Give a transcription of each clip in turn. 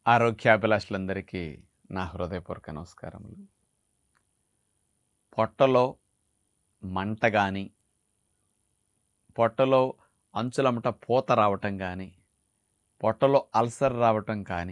ఆరోగ్యాభిలాషులందరికీ నా హృదయపూర్వక నమస్కారములు. పొట్టలో మంట కానీ, పొట్టలో అంచులమట పూత రావటం కానీ, పొట్టలో అల్సర్ రావటం కానీ,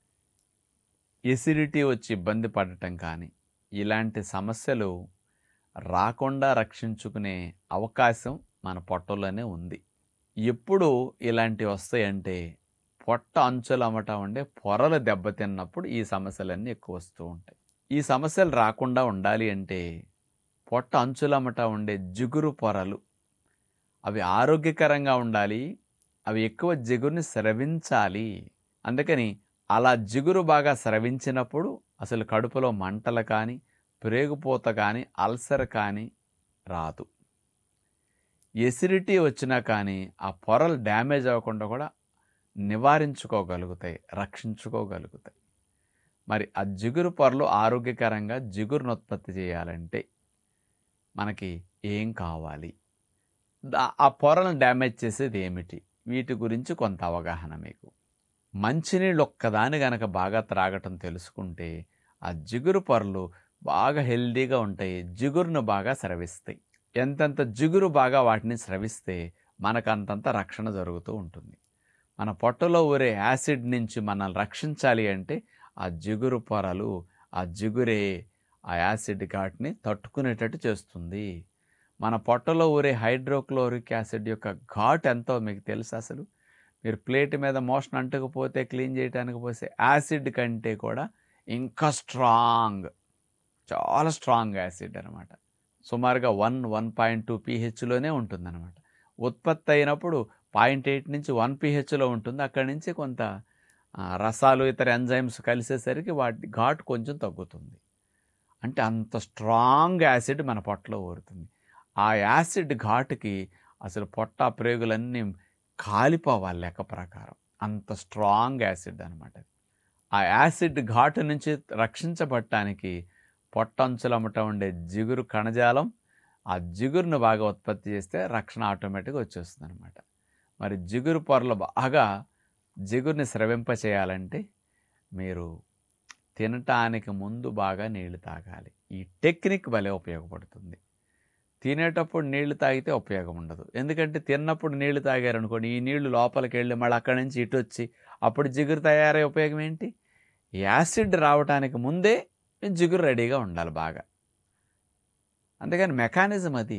ఎసిడిటీ వచ్చి ఇబ్బంది పడటం కానీ, ఇలాంటి సమస్యలు రాకుండా రక్షించుకునే అవకాశం మన పొట్టలోనే ఉంది. ఎప్పుడు ఇలాంటివి వస్తాయంటే పొట్ట అంచులమట ఉండే పొరలు దెబ్బతిన్నప్పుడు ఈ సమస్యలన్నీ ఎక్కువ వస్తూ ఉంటాయి. ఈ సమస్యలు రాకుండా ఉండాలి అంటే పొట్ట అంచులమట ఉండే జిగురు పొరలు అవి ఆరోగ్యకరంగా ఉండాలి. అవి ఎక్కువ జిగురుని స్రవించాలి. అందుకని అలా జిగురు బాగా స్రవించినప్పుడు అసలు కడుపులో మంటలు కానీ, ప్రేగుపోత కానీ, అల్సర్ కానీ రాదు. ఎసిడిటీ వచ్చినా కానీ ఆ పొరలు డ్యామేజ్ అవ్వకుండా కూడా నివారించుకోగలుగుతాయి, రక్షించుకోగలుగుతాయి. మరి ఆ జిగురు పొరలు ఆరోగ్యకరంగా జిగురును ఉత్పత్తి చేయాలంటే మనకి ఏం కావాలి, ఆ పొరలను డ్యామేజ్ చేసేది ఏమిటి, వీటి గురించి కొంత అవగాహన మీకు. మంచినీళ్ళు ఒక్కదాని గనక బాగా త్రాగటం తెలుసుకుంటే ఆ జిగురు పొరలు బాగా హెల్దీగా ఉంటాయి, జిగురును బాగా స్రవిస్తాయి. ఎంతెంత జిగురు బాగా వాటిని స్రవిస్తే మనకంతంత రక్షణ జరుగుతూ ఉంటుంది. మన పొట్టలో ఊరే యాసిడ్ నుంచి మనల్ని రక్షించాలి అంటే ఆ జిగురు పొరలు, ఆ జిగురే ఆ యాసిడ్ ఘాట్ని తట్టుకునేటట్టు చేస్తుంది. మన పొట్టలో ఊరే హైడ్రోక్లోరిక్ యాసిడ్ యొక్క ఘాట్ ఎంతో మీకు తెలుసు. అసలు మీరు ప్లేట్ మీద మోషన్ అంటుకుపోతే క్లీన్ చేయడానికి పోసే యాసిడ్ కంటే కూడా ఇంకా స్ట్రాంగ్, చాలా స్ట్రాంగ్ యాసిడ్ అనమాట. సుమారుగా 1.2 pHలోనే ఉంటుందన్నమాట. ఉత్పత్తి అయినప్పుడు 0.8 నుంచి 1 pHలో ఉంటుంది. అక్కడి నుంచి కొంత రసాలు ఇతర ఎంజైమ్స్ కలిసేసరికి వాటి ఘాటు కొంచెం తగ్గుతుంది. అంటే అంత స్ట్రాంగ్ యాసిడ్ మన పొట్టలో ఊరుతుంది. ఆ యాసిడ్ ఘాటుకి అసలు పొట్ట ప్రేగులన్నీ కాలిపోవాలి లెక్క ప్రకారం. అంత స్ట్రాంగ్ యాసిడ్ అనమాట. ఆ యాసిడ్ ఘాటు నుంచి రక్షించబడటానికి పొట్టంచులమట ఉండే జిగురు కణజాలం ఆ జిగురును బాగా ఉత్పత్తి చేస్తే రక్షణ ఆటోమేటిక్గా వచ్చేస్తుంది అనమాట. మరి జిగురు పొరలు బాగా జిగురుని స్రవింపచేయాలంటే మీరు తినటానికి ముందు బాగా నీళ్లు తాగాలి. ఈ టెక్నిక్ భలే ఉపయోగపడుతుంది. తినేటప్పుడు నీళ్లు తాగితే ఉపయోగం ఉండదు. ఎందుకంటే తిన్నప్పుడు నీళ్లు తాగారనుకోండి, ఈ నీళ్లు లోపలికి వెళ్ళి మళ్ళీ అక్కడి నుంచి ఇటు వచ్చి అప్పుడు జిగురు తయారయ్యే ఉపయోగం ఏంటి? యాసిడ్ రావటానికి ముందే జిగురు రెడీగా ఉండాలి బాగా. అందుకని మెకానిజం అది.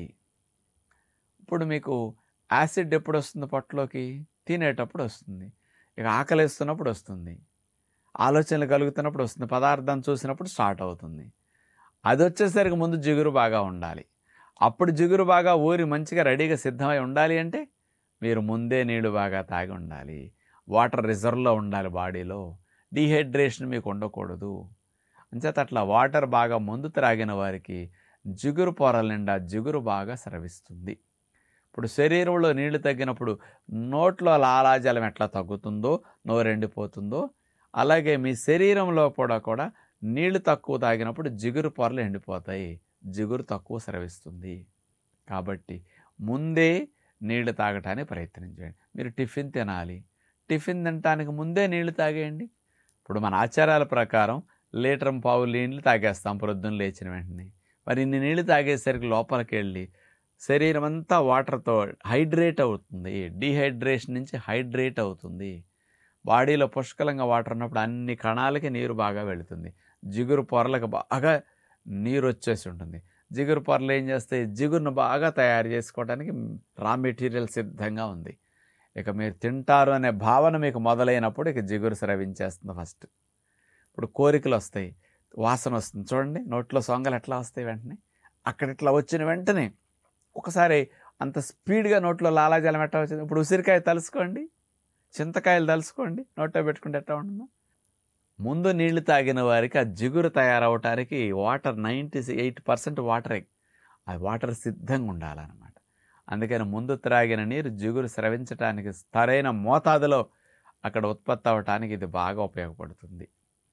ఇప్పుడు మీకు యాసిడ్ ఎప్పుడు వస్తుంది పొట్టలోకి? తినేటప్పుడు వస్తుంది. ఇక ఆకలిస్తున్నప్పుడు వస్తుంది, ఆలోచనలు కలుగుతున్నప్పుడు వస్తుంది, పదార్థం చూసినప్పుడు స్టార్ట్ అవుతుంది. అది వచ్చేసరికి ముందు జిగురు బాగా ఉండాలి. అప్పుడు జిగురు బాగా ఊరి మంచిగా రెడీగా సిద్ధమై ఉండాలి అంటే మీరు ముందే నీళ్లు బాగా తాగి ఉండాలి. వాటర్ రిజర్వ్లో ఉండాలి బాడీలో. డీహైడ్రేషన్ మీకు ఉండకూడదు. అంచేత అట్లా వాటర్ బాగా ముందు త్రాగిన వారికి జిగురు పొరల నిండా జిగురు బాగా స్రవిస్తుంది. ఇప్పుడు శరీరంలో నీళ్లు తగ్గినప్పుడు నోట్లో లాలాజలం ఎట్లా తగ్గుతుందో, నోరెండిపోతుందో, అలాగే మీ శరీరంలో కూడా నీళ్లు తక్కువ తాగినప్పుడు జిగురు పొరలు ఎండిపోతాయి, జిగురు తక్కువ స్రవిస్తుంది. కాబట్టి ముందే నీళ్లు తాగటానికి ప్రయత్నించండి. మీరు టిఫిన్ తినాలి, టిఫిన్ తినటానికి ముందే నీళ్లు తాగేయండి. ఇప్పుడు మన ఆచారాల ప్రకారం 1.5 లీటర్ నీళ్ళు తాగేస్తాం ప్రొద్దున లేచిన వెంటనే. మరి ఇన్ని నీళ్ళు తాగేసరికి లోపలికి వెళ్ళి శరీరం అంతా వాటర్తో హైడ్రేట్ అవుతుంది. డీహైడ్రేషన్ నుంచి హైడ్రేట్ అవుతుంది. బాడీలో పుష్కలంగా వాటర్ ఉన్నప్పుడు అన్ని కణాలకి నీరు బాగా వెళుతుంది. జిగురు పొరలకు బాగా నీరు వచ్చేసి ఉంటుంది. జిగురు పొరలు ఏం చేస్తాయి? జిగురును బాగా తయారు చేసుకోవడానికి రా మెటీరియల్ సిద్ధంగా ఉంది. ఇక మీరు తింటారు అనే భావన మీకు మొదలైనప్పుడు ఇక జిగురు స్రవించేస్తుంది ఫస్ట్. ఇప్పుడు కోరికలు వస్తాయి, వాసన వస్తుంది చూడండి, నోట్లో సొంగలు ఎట్లా వస్తాయి వెంటనే. అక్కడ ఇట్లా వచ్చిన వెంటనే ఒకసారి అంత స్పీడ్గా నోట్లో లాలాజలం ఎట్లా వచ్చింది. ఇప్పుడు ఉసిరికాయ తలుసుకోండి, చింతకాయలు తలుసుకోండి, నోట్లో పెట్టుకుంటే ఎట్లా ఉంటుందో. ముందు నీళ్లు తాగిన వారికి ఆ జిగురు తయారవటానికి వాటర్ 98% వాటరే, ఆ వాటర్ సిద్ధంగా ఉండాలన్నమాట. అందుకని ముందు త్రాగిన నీరు జిగురు స్రవించడానికి సరైన మోతాదులో అక్కడ ఉత్పత్తి అవ్వటానికి ఇది బాగా ఉపయోగపడుతుంది.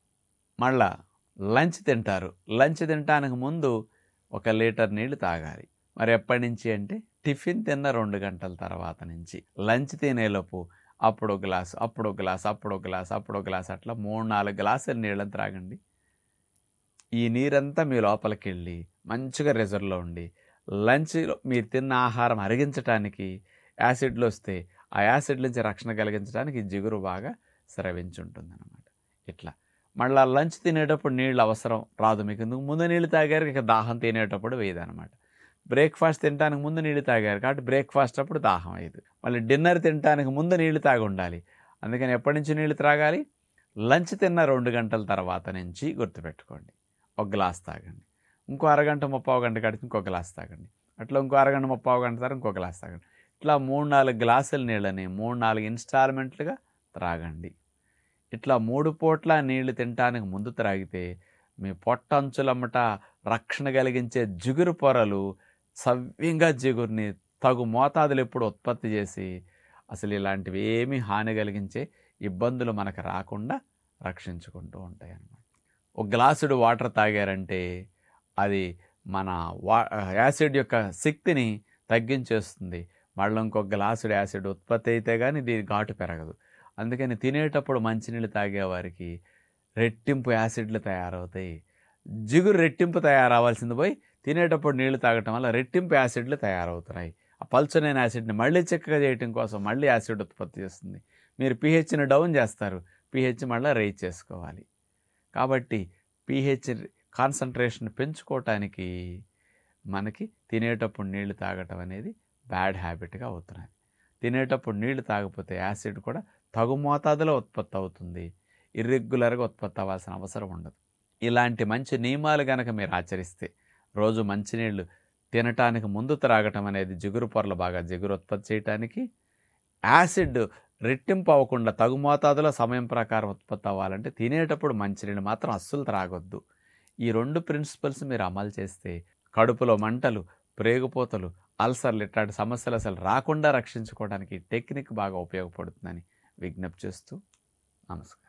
మళ్ళా లంచ్ తింటారు, లంచ్ తినటానికి ముందు 1 లీటర్ నీళ్లు తాగాలి. మరి ఎప్పటి నుంచి అంటే టిఫిన్ తిన్న 2 గంటల తర్వాత నుంచి. లంచ్ తినేలోపు అప్పుడో గ్లాసు, అప్పుడో గ్లాసు, అప్పుడో గ్లాసు, అప్పుడో గ్లాసు అట్లా 3, 4 గ్లాసులు నీళ్ళని త్రాగండి. ఈ నీరంతా మీ లోపలికెళ్ళి మంచిగా రిజర్వ్‌లో ఉండి లంచ్‌లో మీరు తిన్న ఆహారం అరిగించటానికి యాసిడ్‌లొస్తే ఆ యాసిడ్ నుంచి రక్షణ కలిగించడానికి జిగురు బాగా స్రవించుంటుందనమాట. ఇట్లా. మళ్ళా లంచ్ తినేటప్పుడు నీళ్ళు అవసరం రాదు మీకు. ఎందుకు ముందు నీళ్ళు తాగారు ఇక దాహం తినేటప్పుడు వేయదనమాట. బ్రేక్‌ఫాస్ట్ తినటానికి ముందు నీళ్ళు తాగారు కాబట్టి బ్రేక్‌ఫాస్ట్ అప్పుడు దాహం వేయదు. మళ్ళీ డిన్నర్ తినటానికి ముందు నీళ్ళు తాగి ఉండాలి. అందుకని ఎప్పటి నుంచి నీళ్ళు త్రాగాలి? లంచ్ తిన్న 2 గంటల తర్వాత నుంచి గుర్తుపెట్టుకోండి. ఒక గ్లాస్ తాగండి. ఇంకో అరగంట, ముప్పావు గంట గడిచి ఇంకో గ్లాస్ తాగండి. అట్లా ఇంకో అరగంట, ముప్పావు గంట తర్వాత ఇంకో గ్లాస్ తాగండి. ఇట్లా 3, 4 గ్లాసుల నీళ్ళని 3, 4 ఇన్‌స్టాల్‌మెంట్లుగా త్రాగండి. ఇట్లా 3 పూట్ల నీళ్లు తినటానికి ముందు త్రాగితే మీ పొట్టంచులమ్మట రక్షణ కలిగించే జిగురు పొరలు సవ్యంగా జిగురుని తగు మోతాదులు ఎప్పుడు ఉత్పత్తి చేసి అసలు ఇలాంటివి ఏమీ హాని కలిగించే ఇబ్బందులు మనకు రాకుండా రక్షించుకుంటూ ఉంటాయి అన్నమాట. ఒక గ్లాసుడు వాటర్ తాగారంటే అది మన యాసిడ్ యొక్క శక్తిని తగ్గించేస్తుంది. మళ్ళీ ఇంకొక గ్లాసుడు యాసిడ్ ఉత్పత్తి అయితే కానీ దీని ఘాటు పెరగదు. అందుకని తినేటప్పుడు మంచినీళ్ళు తాగేవారికి రెట్టింపు యాసిడ్లు తయారవుతాయి. జిగురు రెట్టింపు తయారవ్వాల్సింది పోయి తినేటప్పుడు నీళ్లు తాగటం వల్ల రెట్టింపు యాసిడ్లు తయారవుతున్నాయి. ఆ పల్చనైన యాసిడ్ని మళ్ళీ చిక్కగా చేయటం కోసం మళ్ళీ యాసిడ్ ఉత్పత్తి చేస్తుంది. మీరు పీహెచ్ని డౌన్ చేస్తారు, పీహెచ్ మళ్ళీ రైజ్ చేసుకోవాలి. కాబట్టి పీహెచ్ కాన్సన్ట్రేషన్ పెంచుకోవటానికి మనకి తినేటప్పుడు నీళ్లు తాగటం అనేది బ్యాడ్ హ్యాబిట్గా అవుతున్నది. తినేటప్పుడు నీళ్లు తాగకపోతే యాసిడ్ కూడా తగు మోతాదులో ఉత్పత్తి అవుతుంది. ఇర్రెగ్యులర్గా ఉత్పత్తి అవ్వాల్సిన అవసరం ఉండదు. ఇలాంటి మంచి నియమాలు కనుక మీరు ఆచరిస్తే రోజు మంచినీళ్ళు తినటానికి ముందు త్రాగటం అనేది జిగురు పొరలు బాగా జిగురు ఉత్పత్తి చేయటానికి, యాసిడ్ రెట్టింపు అవ్వకుండా తగు మోతాదులో సమయం ప్రకారం ఉత్పత్తి అవ్వాలంటే తినేటప్పుడు మంచినీళ్ళు మాత్రం అస్సలు త్రాగొద్దు. ఈ 2 ప్రిన్సిపల్స్ మీరు అమలు చేస్తే కడుపులో మంటలు, ప్రేగుపోతలు, అల్సర్లు ఇట్లాంటి సమస్యలు అసలు రాకుండా రక్షించుకోవడానికి టెక్నిక్ బాగా ఉపయోగపడుతుందని విజ్ఞప్తి చేస్తూ నమస్కారం.